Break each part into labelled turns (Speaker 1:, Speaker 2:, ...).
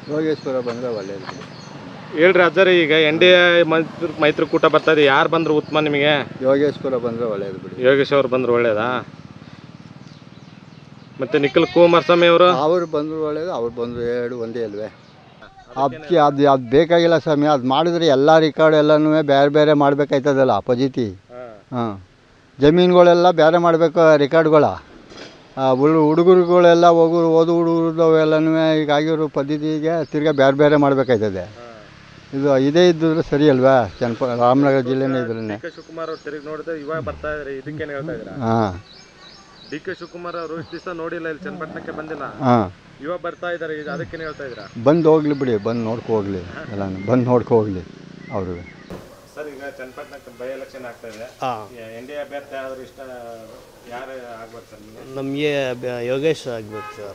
Speaker 1: ಯೋಗೇಶ್ವರ ಬಂದರೆ ಒಳ್ಳೆಯದು.
Speaker 2: ಹೇಳ್ರಿ ಅಜ್ಜರಿ, ಈಗ NDA ಮೈತ್ರಿಕೂಟ ಬರ್ತಾ ಇದೆ, ಯಾರು ಬಂದ್ರು ಉತ್ತಮ ನಿಮಗೆ?
Speaker 1: ಯೋಗೇಶ್ವರ ಬಂದರೆ ಒಳ್ಳೆಯದು ಬಿಡಿ.
Speaker 2: ಯೋಗೇಶ್ವರ ಬಂದ್ರು ಒಳ್ಳೇದಾ? ಮತ್ತೆ ನಿಖಿಲ್ ಕುಮಾರಸ್ವಾಮಿ ಅವರು
Speaker 1: ಬಂದರು ಒಳ್ಳೇದು, ಅವ್ರು ಬಂದರು ಎರಡು ಒಂದೇ ಅಲ್ವೇ? ಅದಕ್ಕೆ ಅದು ಬೇಕಾಗಿಲ್ಲ ಸ್ವಾಮಿ. ಅದು ಮಾಡಿದ್ರೆ ಎಲ್ಲ ರೆಕಾರ್ಡ್ ಎಲ್ಲನೂ ಬೇರೆ ಬೇರೆ ಮಾಡಬೇಕಾಯ್ತದಲ್ಲ ಅಪೋಸಿಟಿ. ಹಾಂ, ಜಮೀನುಗಳೆಲ್ಲ ಬೇರೆ ಮಾಡಬೇಕು ರೆಕಾರ್ಡ್ಗಳ. ಹುಡುಗರುಗಳೆಲ್ಲ ಓದು ಹುಡುಗರದವೆಲ್ಲನೂ ಈಗ ಆಗಿರೋ ಪದ್ಧತಿಗೆ ತಿರ್ಗಾ ಬೇರೆ ಬೇರೆ ಮಾಡಬೇಕಾಯ್ತದೆ. ಇದೇ ಇದ್ದರೆ ಸರಿ ಅಲ್ವಾ? ರಾಮನಗರ ಜಿಲ್ಲೆನೇ ಇದ್ರೇ.
Speaker 2: ಶಿವಕುಮಾರ್ ಅವ್ರು ತಿರುಗಿ ನೋಡಿದ್ರೆ ಇವಾಗ ಬರ್ತಾ ಇದ್ದಾರೆ, ಇದಕ್ಕೇನು ಹೇಳ್ತಾ ಇದ್ದೀರಾ?
Speaker 1: ಹಾಂ,
Speaker 2: DK ಶಿವಕುಮಾರ್ ಅವರು ಇಷ್ಟು ದಿವಸ ನೋಡಿಲ್ಲ, ಇಲ್ಲಿ ಚನ್ನಪಟ್ಟಣಕ್ಕೆ ಬಂದಿಲ್ಲ.
Speaker 1: ಹಾಂ,
Speaker 2: ಇವಾಗ ಬರ್ತಾ ಇದ್ದಾರೆ, ಈಗ ಅದಕ್ಕೇನು ಹೇಳ್ತಾ ಇದ್ದೀರಾ?
Speaker 1: ಬಂದು ಹೋಗ್ಲಿ ಬಿಡಿ, ಬಂದು ನೋಡ್ಕೊ ಹೋಗ್ಲಿ, ಎಲ್ಲ ಬಂದು ನೋಡ್ಕೊ ಹೋಗ್ಲಿ ಅವರು.
Speaker 2: ಸರ್, ಈಗ ಚನ್ನಪಟ್ಟಣಕ್ಕೆ ಬೈ ಎಲೆಕ್ಷನ್ ಆಗ್ತಾ ಇದೆ. NDA ಅಭ್ಯರ್ಥಿ ಆದರೂ ಇಷ್ಟ ಯಾರು ಆಗ್ಬೇಕು ಸರ್?
Speaker 3: ನಮಗೆ ಯೋಗೇಶ್ ಆಗ್ಬೇಕು ಸರ್.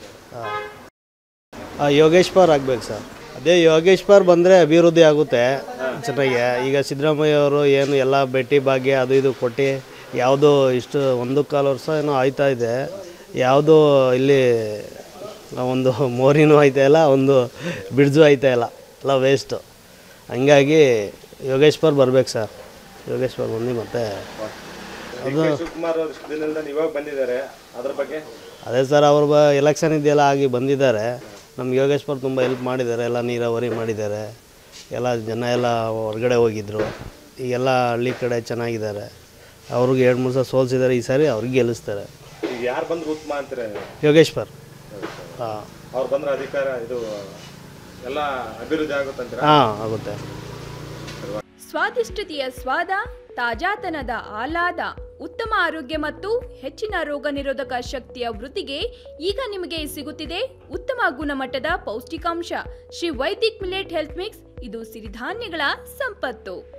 Speaker 3: ಯೋಗೇಶ್ವರ್ ಆಗ್ಬೇಕು ಸರ್. ಅದೇ ಯೋಗೇಶ್ವರ್ ಬಂದರೆ ಅಭಿವೃದ್ಧಿ ಆಗುತ್ತೆ ಚೆನ್ನಾಗಿ. ಈಗ ಸಿದ್ದರಾಮಯ್ಯ ಅವರು ಏನು ಎಲ್ಲ ಭೇಟಿ ಭಾಗ್ಯ ಅದು ಇದು ಕೊಟ್ಟು ಯಾವುದೋ ಇಷ್ಟು 1.25 ವರ್ಷ ಏನೋ ಆಯ್ತಾ ಇದೆ, ಯಾವುದೋ ಇಲ್ಲಿ ಒಂದು ಮೋರಿನೂ ಆಯ್ತಾ ಇಲ್ಲ, ಒಂದು ಬ್ರಿಡ್ಜು ಆಯ್ತಾ ಇಲ್ಲ, ಎಲ್ಲ ವೇಸ್ಟು. ಹಂಗಾಗಿ ಯೋಗೇಶ್ವರ್ ಬರ್ಬೇಕು ಸರ್. ಯೋಗೇಶ್ವರ್ ಬಂದು ಮತ್ತೆ ಅದು
Speaker 2: ಶಿವಕುಮಾರ್ ಅವರು ಇಷ್ಟು ದಿನದಿಂದ ಇವಾಗ ಬಂದಿದ್ದಾರೆ, ಅದ್ರ ಬಗ್ಗೆ
Speaker 3: ಅದೇ ಸರ್, ಅವ್ರ ಎಲೆಕ್ಷನ್ ಇದೆಯಲ್ಲ ಆಗಿ ಬಂದಿದ್ದಾರೆ. ನಮ್ಗೆ ಯೋಗೇಶ್ವರ್ ತುಂಬ ಹೆಲ್ಪ್ ಮಾಡಿದ್ದಾರೆ, ಎಲ್ಲ ನೀರಾವರಿ ಮಾಡಿದ್ದಾರೆ, ಎಲ್ಲ ಜನ ಎಲ್ಲ ಹೊರಗಡೆ ಹೋಗಿದ್ದರು, ಈಗೆಲ್ಲ ಹಳ್ಳಿ ಕಡೆ ಚೆನ್ನಾಗಿದ್ದಾರೆ. ಅವ್ರಿಗೆ 2-3 ಸಲ ಸೋಲ್ಸಿದ್ದಾರೆ, ಈ ಸಾರಿ ಅವ್ರಿಗೆ ಗೆಲ್ಲಿಸ್ತಾರೆ.
Speaker 2: ಈಗ ಯಾರು ಬಂದ್ರು ಉತ್ತಮ ಅಂತಾರೆ?
Speaker 3: ಯೋಗೇಶ್ವರ್.
Speaker 2: ಅವ್ರು ಬಂದ್ರೆ ಅಧಿಕಾರ ಇದು ಎಲ್ಲ ಅಭಿವೃದ್ಧಿ ಆಗುತ್ತೆ.
Speaker 3: ಆಗುತ್ತೆ.
Speaker 4: ಸ್ವಾದಿಷ್ಟತೆಯ ಸ್ವಾದ, ತಾಜಾತನದ ಆಹ್ಲಾದ, ಉತ್ತಮ ಆರೋಗ್ಯ ಮತ್ತು ಹೆಚ್ಚಿನ ರೋಗ ನಿರೋಧಕ ಶಕ್ತಿಯ ವೃದ್ಧಿಗೆ ಈಗ ನಿಮಗೆ ಸಿಗುತ್ತಿದೆ ಉತ್ತಮ ಗುಣಮಟ್ಟದ ಪೌಷ್ಟಿಕಾಂಶ Shri Vaidik millet health mix. ಇದು ಸಿರಿಧಾನ್ಯಗಳ ಸಂಪತ್ತು.